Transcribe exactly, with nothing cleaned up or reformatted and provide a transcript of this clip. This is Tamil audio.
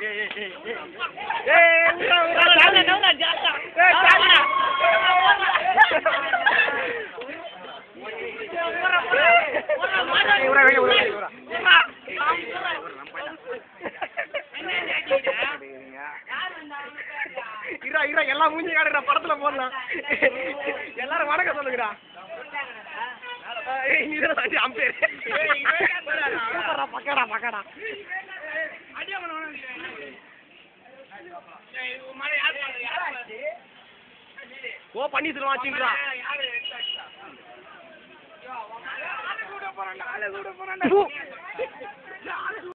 எல்லாம் மூஞ்சி காடுற படத்துல போடலாம். எல்லாரும் வணக்கம் சொல்லுங்கடா. அம்பேர் பக்கடா பக்கடா ஓ பண்ணி சொல்லுவாச்சுங்களா.